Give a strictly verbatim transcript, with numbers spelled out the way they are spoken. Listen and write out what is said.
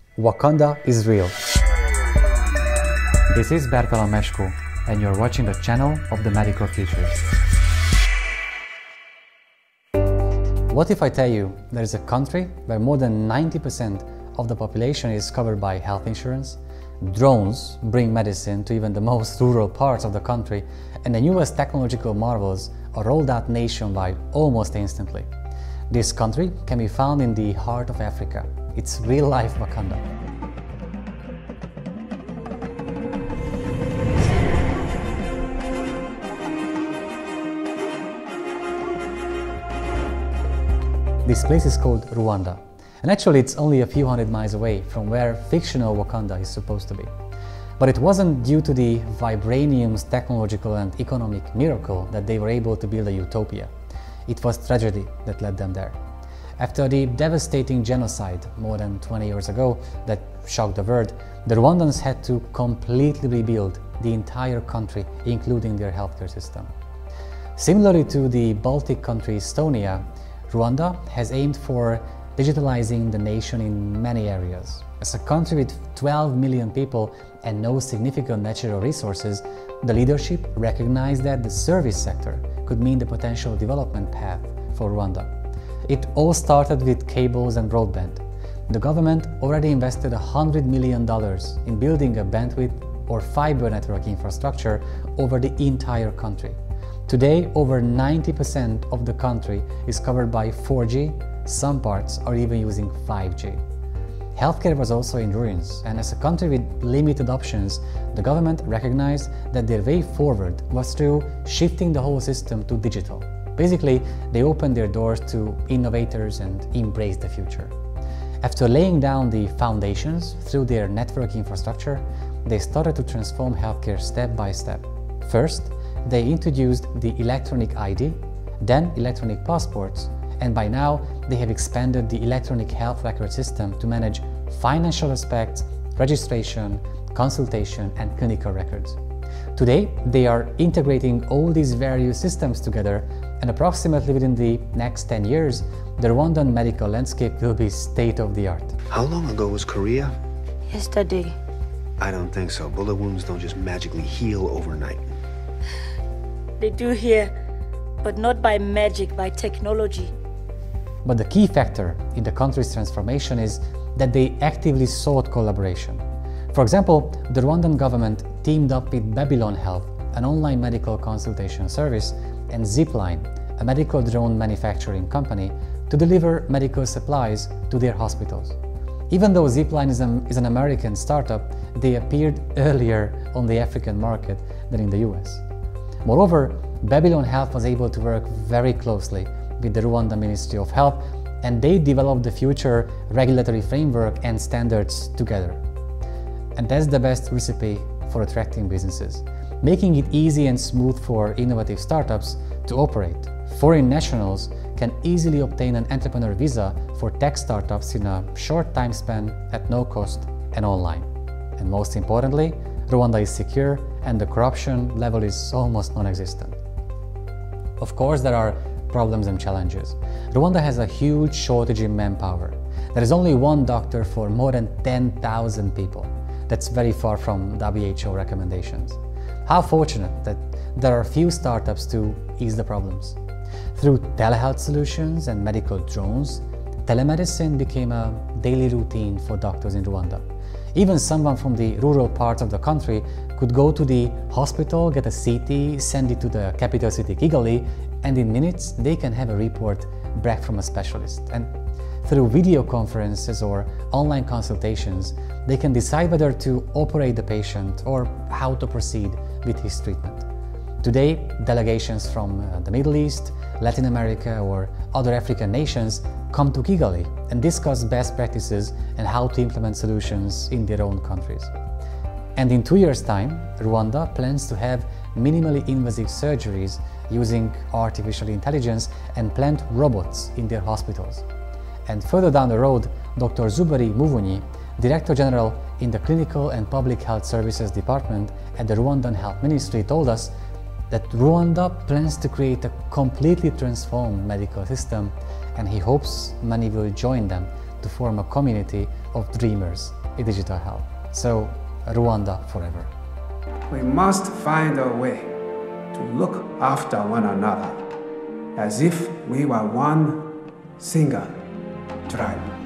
Wakanda is real. This is Bertalan and you're watching the channel of the Medical Futurist. What if I tell you there is a country where more than ninety percent of the population is covered by health insurance, drones bring medicine to even the most rural parts of the country, and the newest technological marvels are rolled out nationwide almost instantly? This country can be found in the heart of Africa. It's real-life Wakanda. This place is called Rwanda, and actually it's only a few hundred miles away from where fictional Wakanda is supposed to be. But it wasn't due to the vibranium's technological and economic miracle that they were able to build a utopia. It was tragedy that led them there. After the devastating genocide more than twenty years ago that shocked the world, the Rwandans had to completely rebuild the entire country, including their healthcare system. Similarly to the Baltic country Estonia, Rwanda has aimed for digitalizing the nation in many areas. As a country with twelve million people and no significant natural resources, the leadership recognized that the service sector could mean the potential development path for Rwanda. It all started with cables and broadband. The government already invested one hundred million dollars in building a bandwidth or fiber network infrastructure over the entire country. Today, over ninety percent of the country is covered by four G, some parts are even using five G. Healthcare was also in ruins, and as a country with limited options, the government recognized that their way forward was through shifting the whole system to digital. Basically, they opened their doors to innovators and embraced the future. After laying down the foundations through their network infrastructure, they started to transform healthcare step by step. First, they introduced the electronic I D, then electronic passports, and by now they have expanded the electronic health record system to manage financial aspects, registration, consultation, and clinical records. Today, they are integrating all these various systems together, and approximately within the next ten years, the Rwandan medical landscape will be state-of-the-art. How long ago was Korea? Yesterday. I don't think so. Bullet wounds don't just magically heal overnight. They do here, but not by magic, by technology. But the key factor in the country's transformation is that they actively sought collaboration. For example, the Rwandan government teamed up with Babylon Health, an online medical consultation service, and Zipline, a medical drone manufacturing company, to deliver medical supplies to their hospitals. Even though Zipline is, a, is an American startup, they appeared earlier on the African market than in the U S. Moreover, Babylon Health was able to work very closely with the Rwanda Ministry of Health, and they developed the future regulatory framework and standards together. And that's the best recipe for attracting businesses, making it easy and smooth for innovative startups to operate. Foreign nationals can easily obtain an entrepreneur visa for tech startups in a short time span at no cost and online. And most importantly, Rwanda is secure and the corruption level is almost non-existent. Of course, there are problems and challenges. Rwanda has a huge shortage in manpower. There is only one doctor for more than ten thousand people. That's very far from W H O recommendations. How fortunate that there are few startups to ease the problems. Through telehealth solutions and medical drones, telemedicine became a daily routine for doctors in Rwanda. Even someone from the rural parts of the country could go to the hospital, get a C T, send it to the capital city Kigali, and in minutes they can have a report back from a specialist. And through video conferences or online consultations, they can decide whether to operate the patient or how to proceed with his treatment. Today, delegations from uh, the Middle East, Latin America, or other African nations come to Kigali and discuss best practices and how to implement solutions in their own countries. And in two years' time, Rwanda plans to have minimally invasive surgeries using artificial intelligence and plant robots in their hospitals. And further down the road, Doctor Zuberi Muvunyi, Director General in the Clinical and Public Health Services Department at the Rwandan Health Ministry, told us that Rwanda plans to create a completely transformed medical system, and he hopes many will join them to form a community of dreamers in digital health. So, Rwanda forever. We must find a way to look after one another as if we were one single tribe.